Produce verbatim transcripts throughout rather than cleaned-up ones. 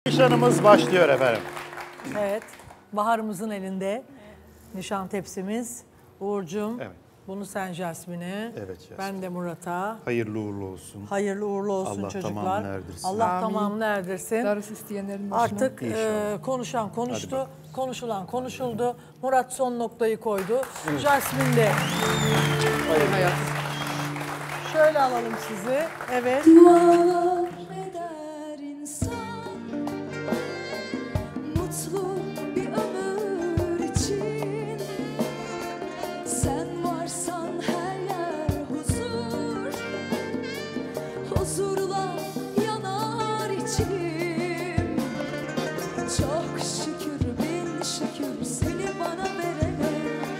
Nişanımız başlıyor efendim. Evet, Bahar'ımızın elinde nişan tepsimiz. Uğurcuğum, Evet. bunu sen Jasmin'e, Evet, Jasmin. ben de Murat'a. Hayırlı uğurlu olsun. Hayırlı uğurlu olsun Allah çocuklar. tamamını erdirsin. Allah Amin. tamamını erdirsin. Darısı isteyenlerin başına. Artık e, konuşan konuştu, konuşulan konuşuldu. Murat son noktayı koydu. Evet. Jasmin de. Hayat. Şöyle alalım sizi. Evet. Dualar eder insan, mutlu bir ömür için. Sen varsan her yer huzur, huzurla yanar içim. Çok şükür bin şükür seni bana verene,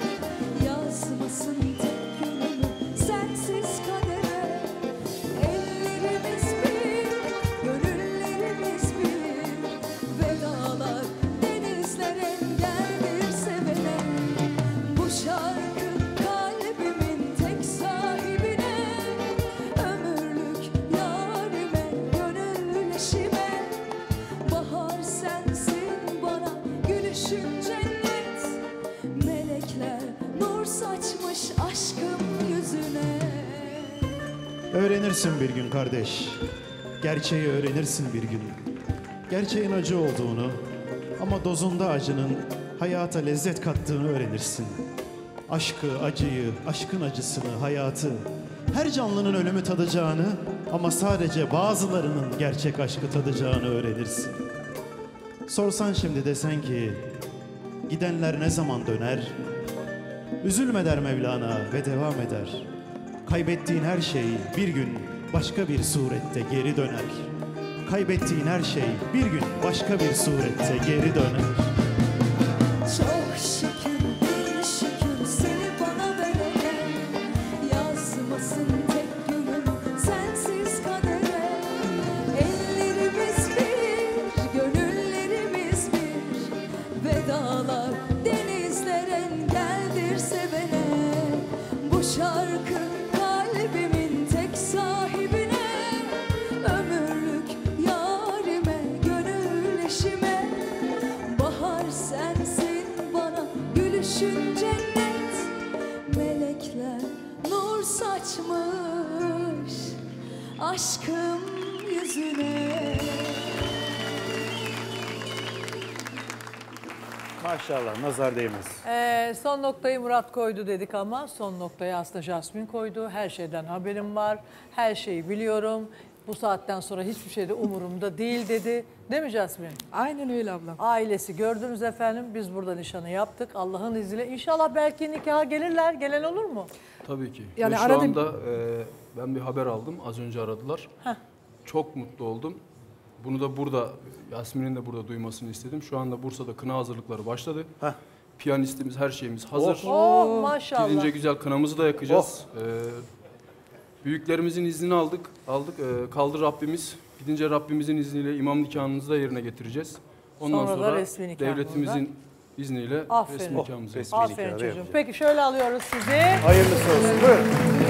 yazmasın tek günümü sensiz kadere. Ellerimiz bir, gönüllerimiz bir, vedalar denizler engeldir sevene. Bu şarkı kalbimin tek sahibine, ömürlük yarime, gönül eşime. Bahar sensin bana, gülüşün cennet, melekler nur saçmış aşkım yüzüne. Öğrenirsin bir gün kardeş. Gerçeği öğrenirsin bir gün. Gerçeğin acı olduğunu ama dozunda acının hayata lezzet kattığını öğrenirsin. Aşkı, acıyı, aşkın acısını, hayatı, her canlının ölümü tadacağını ama sadece bazılarının gerçek aşkı tadacağını öğrenirsin. Sorsan şimdi desen ki gidenler ne zaman döner? Üzülme der Mevlana ve devam eder. Kaybettiğin her şey bir gün başka bir surette geri döner. Kaybettiğin her şey bir gün başka bir surette geri döner. Çok şükür bin şükür seni bana verene, yazmasın tek günüm sensiz kadere. Ellerimiz bir, gönüllerimiz bir, vedalar denizler engeldir sevene. Bu şarkı kalbimin tek sahibine, ömürlük yarime, gönül eşime. Bahar sensin bana, gülüşün cennet, melekler nur saçmış aşkım yüzüne. Maşallah nazar değmez. Ee, son noktayı Murat koydu dedik ama son noktayı aslında Jasmin koydu. Her şeyden haberim var, her şeyi biliyorum. Bu saatten sonra hiçbir şey de umurumda değil dedi. Değil mi Jasmin? Aynen öyle ablam. Ailesi gördünüz efendim. Biz burada nişanı yaptık. Allah'ın izniyle. İnşallah belki nikaha gelirler. Gelen olur mu? Tabii ki. Yani Ve şu arada- anda e, ben bir haber aldım. Az önce aradılar. Heh. Çok mutlu oldum. Bunu da burada, Yasmin'in de burada duymasını istedim. Şu anda Bursa'da kına hazırlıkları başladı. Heh. Piyanistimiz, her şeyimiz hazır. Oh maşallah. Gidince güzel kınamızı da yakacağız. Ee, büyüklerimizin iznini aldık. Aldık. Ee, kaldı Rabbimiz. Gidince Rabbimizin izniyle imam nikahımızı da yerine getireceğiz. Ondan Sonra da sonra, resmi nikahımız devletimizin izniyle Aferin. resmi Oh, nikahımızı resmi yapacağız. nikahı Aferin çocuğum. yapacağız. Peki şöyle alıyoruz sizi. Hayırlısı olsun. Buyurun.